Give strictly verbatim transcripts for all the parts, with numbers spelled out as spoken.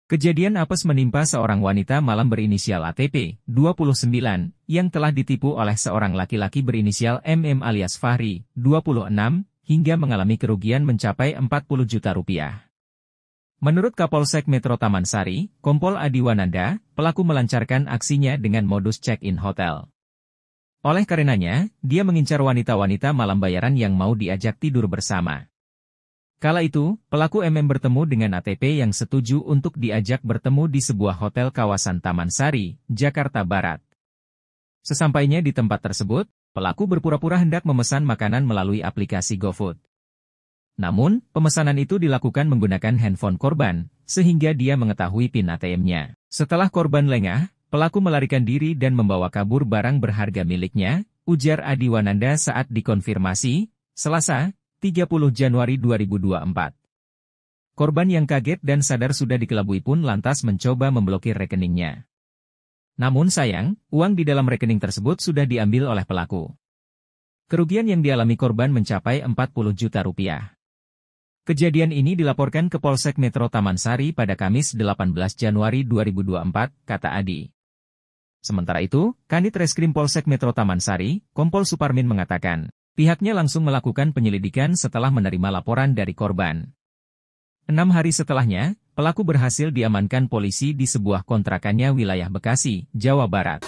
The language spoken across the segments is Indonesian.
Kejadian apes menimpa seorang wanita malam berinisial A T P, dua puluh sembilan, yang telah ditipu oleh seorang laki-laki berinisial M M alias Fahri, dua puluh enam, hingga mengalami kerugian mencapai empat puluh juta rupiah. Menurut Kapolsek Metro Taman Sari, Kompol Adi Wananda, pelaku melancarkan aksinya dengan modus check-in hotel. Oleh karenanya, dia mengincar wanita-wanita malam bayaran yang mau diajak tidur bersama. Kala itu, pelaku M M bertemu dengan A T P yang setuju untuk diajak bertemu di sebuah hotel kawasan Taman Sari, Jakarta Barat. Sesampainya di tempat tersebut, pelaku berpura-pura hendak memesan makanan melalui aplikasi GoFood. Namun, pemesanan itu dilakukan menggunakan handphone korban, sehingga dia mengetahui PIN A T M-nya. Setelah korban lengah, pelaku melarikan diri dan membawa kabur barang berharga miliknya, ujar Adi Wananda saat dikonfirmasi, Selasa, tiga puluh Januari dua ribu dua puluh empat. Korban yang kaget dan sadar sudah dikelabui pun lantas mencoba memblokir rekeningnya. Namun sayang, uang di dalam rekening tersebut sudah diambil oleh pelaku. Kerugian yang dialami korban mencapai empat puluh juta rupiah. Kejadian ini dilaporkan ke Polsek Metro Taman Sari pada Kamis delapan belas Januari dua ribu dua puluh empat, kata Adi. Sementara itu, Kanit Reskrim Polsek Metro Taman Sari, Kompol Suparmin mengatakan, pihaknya langsung melakukan penyelidikan setelah menerima laporan dari korban. Enam hari setelahnya, pelaku berhasil diamankan polisi di sebuah kontrakannya wilayah Bekasi, Jawa Barat.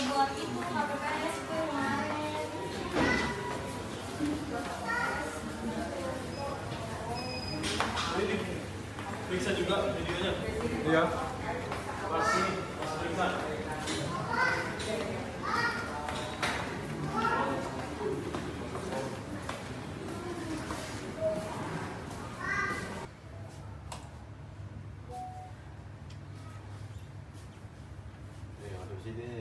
Periksa juga videonya. Iya. Masih, masih periksa. Nih, ada di sini.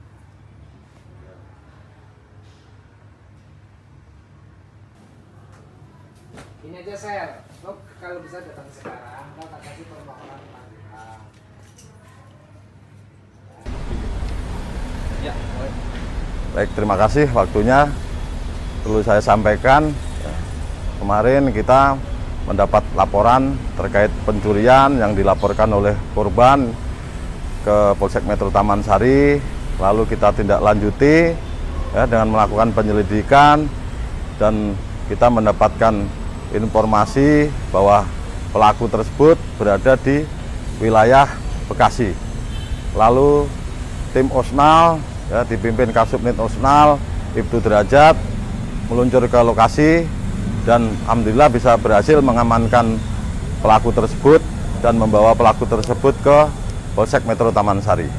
Ini aja share, lo kalau bisa datang sekarang, lo tak kasih permohonan panggilan. Ya, boleh. Baik, terima kasih waktunya. Perlu saya sampaikan, kemarin kita mendapat laporan terkait pencurian yang dilaporkan oleh korban ke Polsek Metro Taman Sari. Lalu kita tindak lanjuti ya, dengan melakukan penyelidikan dan kita mendapatkan informasi bahwa pelaku tersebut berada di wilayah Bekasi. Lalu tim Osnal ya, dipimpin Kasubnit Osnal Ibtu Derajat meluncur ke lokasi dan alhamdulillah bisa berhasil mengamankan pelaku tersebut dan membawa pelaku tersebut ke Polsek Metro Taman Sari.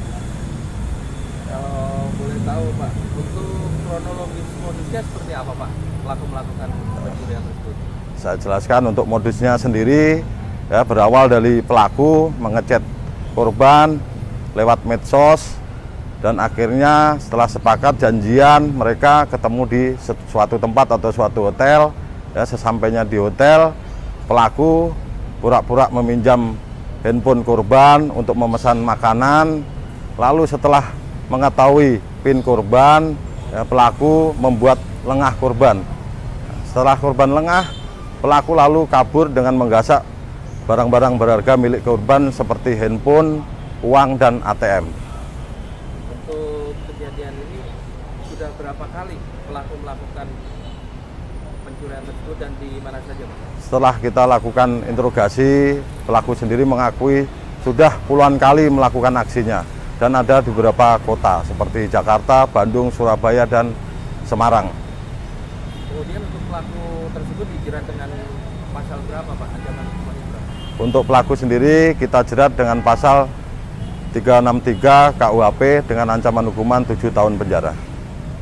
Kalau boleh tahu Pak, untuk kronologis modusnya seperti apa Pak pelaku melakukan pencurian tersebut? Saya jelaskan untuk modusnya sendiri, ya, berawal dari pelaku mengechat korban lewat medsos dan akhirnya setelah sepakat janjian mereka ketemu di suatu tempat atau suatu hotel. Ya, sesampainya di hotel, pelaku pura-pura meminjam handphone korban untuk memesan makanan. Lalu setelah mengetahui PIN korban, ya, pelaku membuat lengah korban. Setelah korban lengah, pelaku lalu kabur dengan menggasak barang-barang berharga milik korban seperti handphone, uang, dan A T M. Untuk kejadian ini sudah berapa kali pelaku melakukan pencurian tersebut dan di mana saja Pak? Setelah kita lakukan interogasi, pelaku sendiri mengakui sudah puluhan kali melakukan aksinya dan ada di beberapa kota seperti Jakarta, Bandung, Surabaya, dan Semarang. Kemudian untuk pelaku tersebut dijerat dengan pasal berapa Pak? Ancaman hukumannya berapa? Untuk pelaku sendiri kita jerat dengan pasal tiga enam tiga K U H P dengan ancaman hukuman tujuh tahun penjara.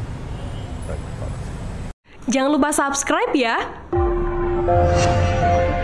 Jangan lupa subscribe ya.